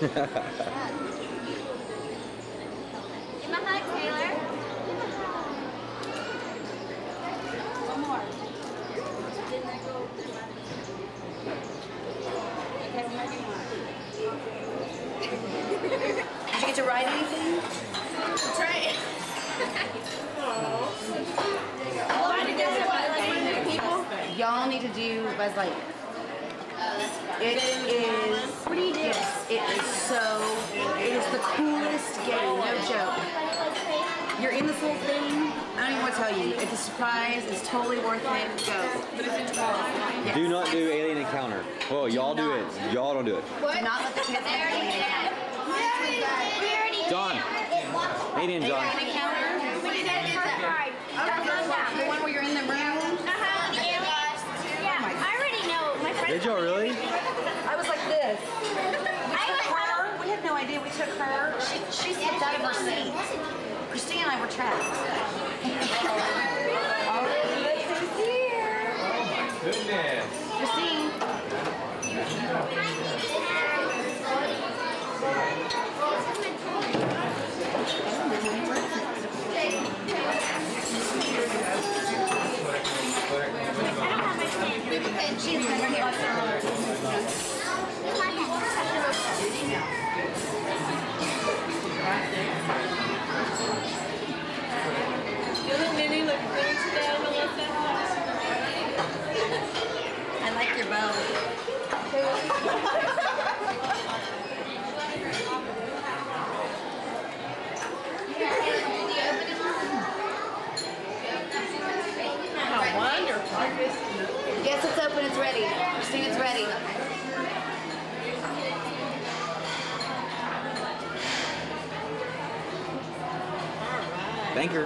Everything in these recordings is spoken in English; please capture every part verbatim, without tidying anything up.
a hug, Taylor. One more. Did you get to ride anything? Try it. Y'all need to do Buzz Lightyear. It is, what do you do? Yes, it is so, it is the coolest game, no joke. You're in this little thing, I don't even want to tell you. It's a surprise, it's totally worth it, go. Yes. Do not do Alien Encounter. Oh, y'all do it. Y'all don't do it. Do not let the kids do Alien Encounter. John. Alien John. Alien Encounter? We did that in the one where you're in the room? Did y'all really? I was like this. I took her. We had no idea. We took her. She, she slipped out of her seat. Christine and I were trapped. All right, look who's here. Goodness. Christine. And she's right here. Doesn't Minnie look pretty today, Melissa? I like your bow. How wonderful. Yes, it's open. It's ready. Christine, it's ready. Thank her.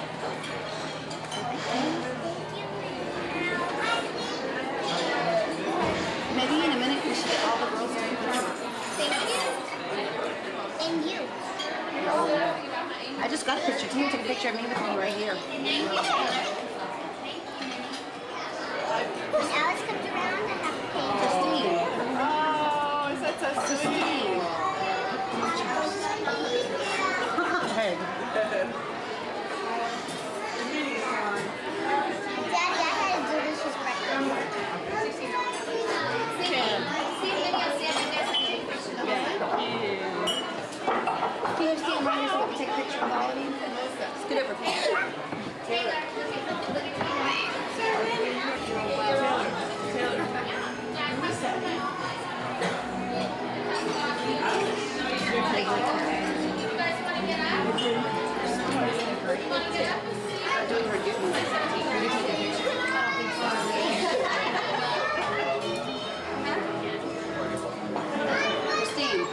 Maybe in a minute we should get all the girls to come. Thank you. And you. I just got a picture. Tina took a picture of me with me right here. Thank you. When Alex comes around, I have to pay. Christine. Oh, is that so sweet? Hey. Daddy, I had to do this with breakfast. Can you stand right here so we can take a picture of all of you? Scoot over. Taylor. Christine.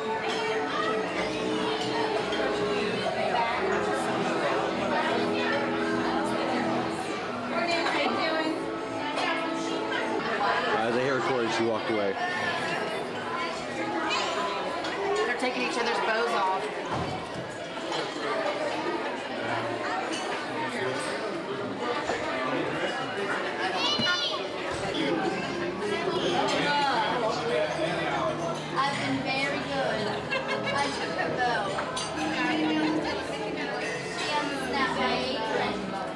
As I hear recorded, she walked away. They're taking each other's bows off. I've been very good. I took her bow. She unsnapped my apron.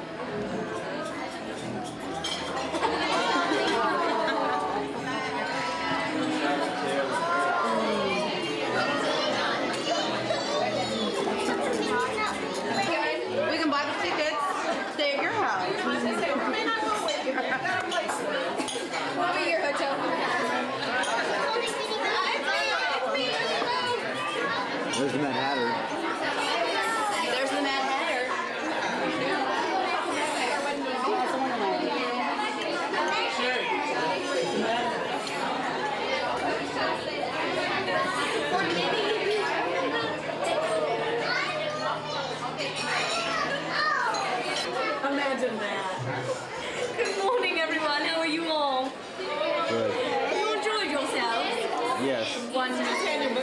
We can buy the tickets. Stay at your house. What were your hotel There's the Mad Hatter. There's the Mad Hatter. Imagine that. Good morning, everyone. How are you all? Good. You enjoyed yourselves? Yes. Wonderful.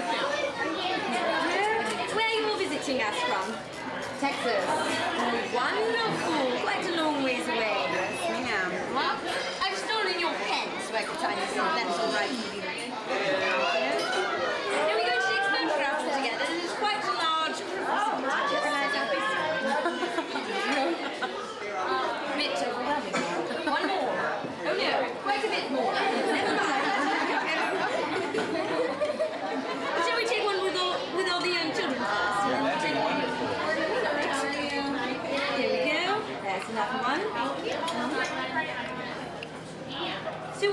Where are you all visiting us from? Texas. Wonderful. Quite a long ways away. Ma'am. Well, I've stolen your pen so I can sign this off. That's all right with you. Are we going to the expo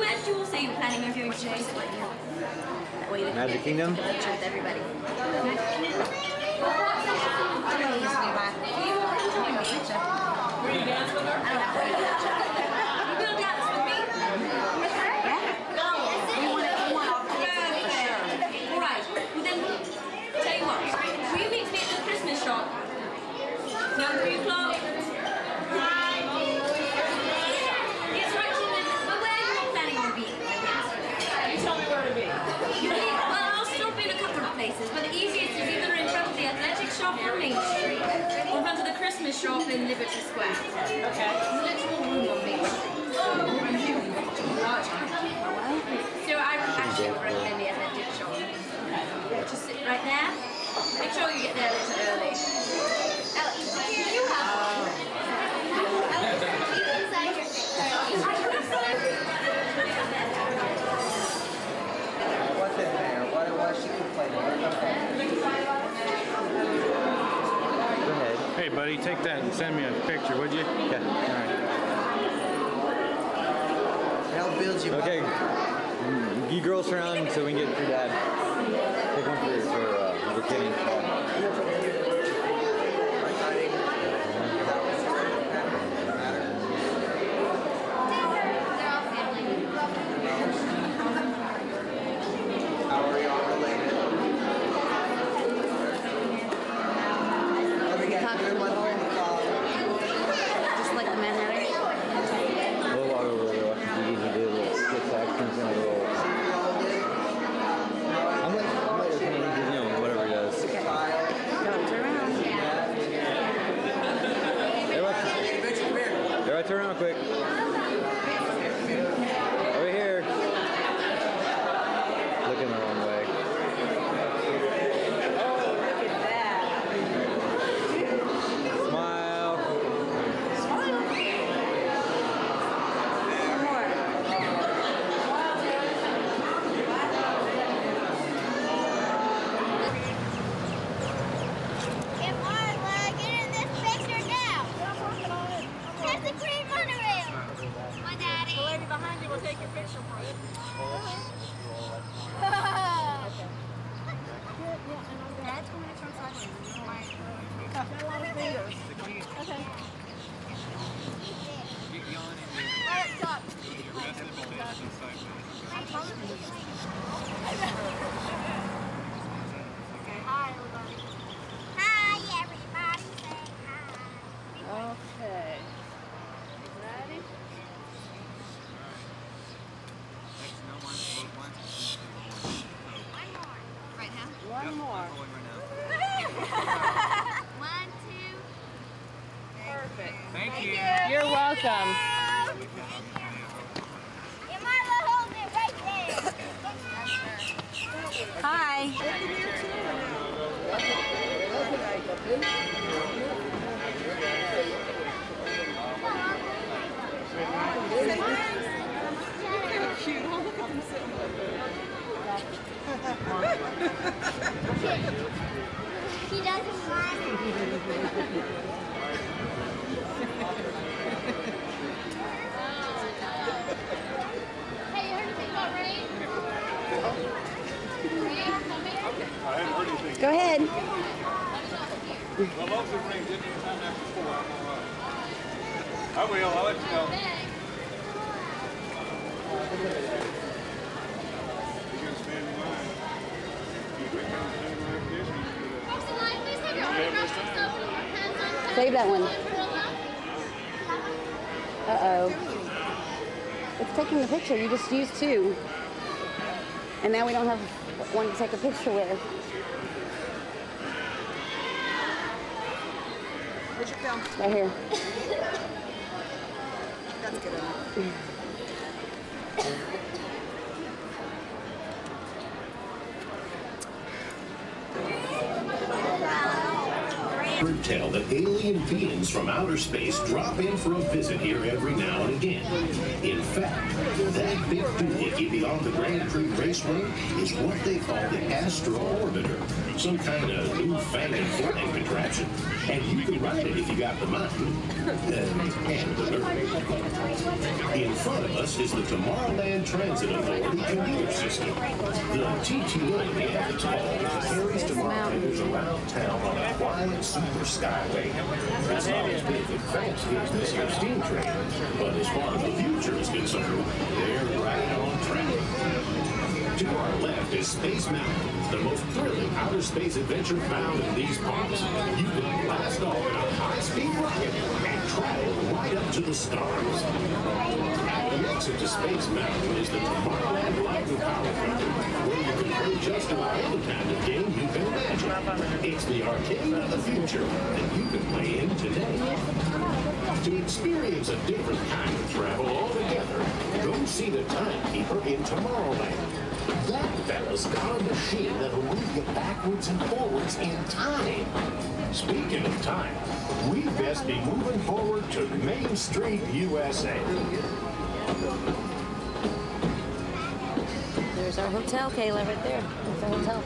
where did you all say you were planning on doing today? That way they can Magic Kingdom? take a picture with everybody. Will you dance with her? I don't have to do that. You will dance with me? Yeah? We want it, we want all the kids for sure. All right. Well then, tell you what. Will you meet me at the Christmas shop? Now three o'clock. It's right in the. Well, where are you all planning on being? You tell me where to be. You leave, well, I'll stop in a couple of places, but the easiest is either in front of the athletic shop on Main Street, or in front of the Christmas shop in Liberty Square. Okay. There's a literal room on Main Street. So I actually would recommend the athletic shop. Just sit right there. Make sure you get there a little early. Alex, you have What's in there? What, what's she complaining? Go ahead. Hey, buddy, take that and send me a picture, would you? Yeah. All right. Help build you Okay. up. You girls around so we can get your dad. Take one for, for uh, the kitty. How are y'all related? Let me get Talk your to mother and father. Just like the Manhattan. A little while over there, you usually do little skits, actions, and a little. I'm like, I'm like, you know, whatever he does. Don't turn around. Everybody, everybody turn around quick. Over here. Looking the wrong way. Smile. Hey, Marla, get in this picture now. That's the green monorail. My daddy. The lady behind you will take your picture for you. Dad's going to turn sideways. Got a lot of fingers. Okay. Right up. Hi, everybody. Hi, everybody. Say hi. Okay. Ready? One more. Right now? One more. One, two. Perfect. Thank you. You're welcome. And Marla, hold it right there. Hi. He doesn't mind. Hey, you heard anything about rain? Rain coming? Go ahead. Well, most of the rain didn't even time after four. I will. I'll let you know. You're going to stand in line. You can stand in line for this one. Cross the line, please have your autographs and stuff and your pens on. Save that one. Uh-oh. It's taking the picture. You just used two. And now we don't have one to take a picture with. Where'd you film? Right here. That's good enough. Green Word tell that alien beings from outer space drop in for a visit here every now and again. In fact, that big doohickey beyond the Grand Prix Raceway is what they call the Astro Orbiter, some kind of newfangled flying contraption. And you can ride it if you got the mind uh, and the nerve. In front of us is the Tomorrowland Transit Authority commuter system. The T T O, the it's called, carries Tomorrowlanders around town on a quiet super skyway. It's not as big and fancy as this here steam train, but as far as the future is concerned, they're right on track. To our left is Space Mountain, the most thrilling outer space adventure found in these parts. You can blast off in a high-speed rocket and travel right up to the stars. At the exit to Space Mountain is the Tomorrowland Light and Power Company, where you can play just about any kind of game you can imagine. It's the arcade of the future that you can play in today. To experience a different kind of travel altogether, go see the Timekeeper in Tomorrowland. That fella's got a machine that'll move you backwards and forwards in time. Speaking of time, we best be moving forward to Main Street, U S A. There's our hotel, Kayla, right there. There's our hotel.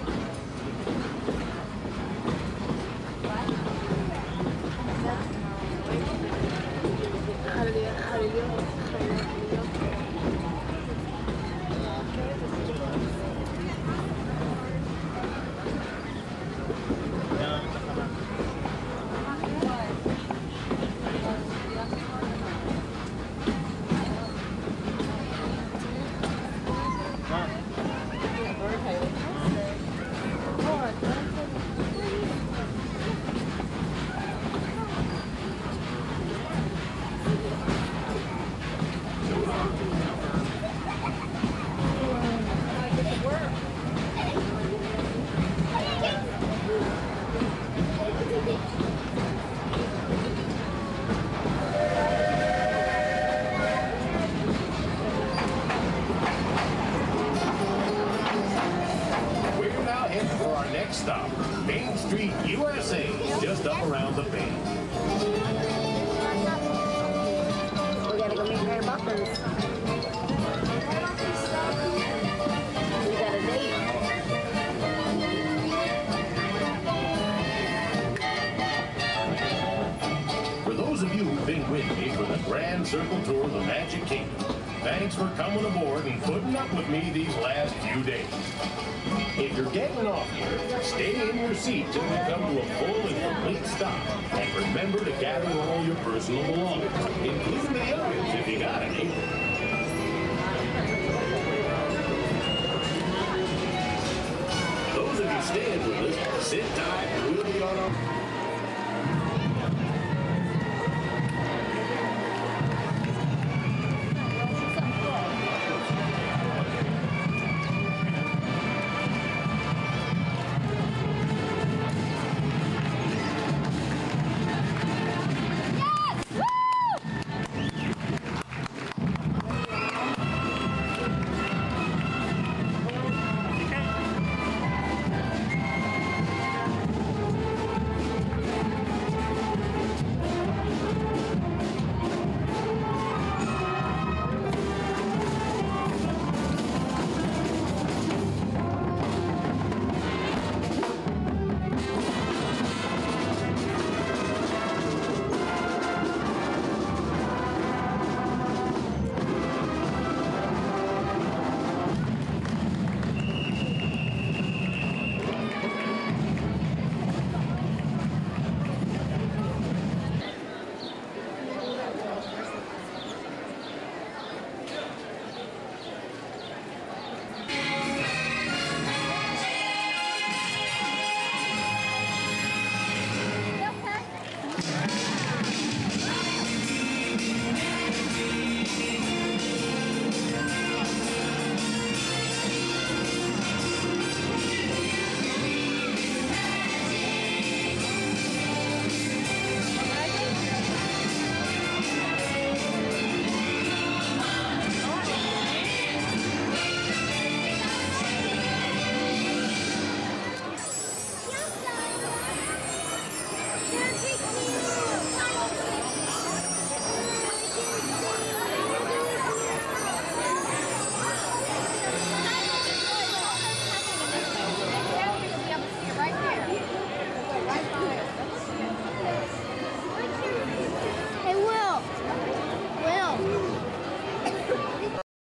Stop. Main Street, U S A, just up around the bend. We gotta go meet Mary Buckland. We got a date. For those of you who've been with me for the Grand Circle Tour of the Magic Kingdom, thanks for coming aboard and putting up with me these last few days. If you're getting off here, stay in your seat till we come to a full and complete stop. And remember to gather all your personal belongings, including the ovens if you got any. Those of you staying with us, sit tight. We'll be on our...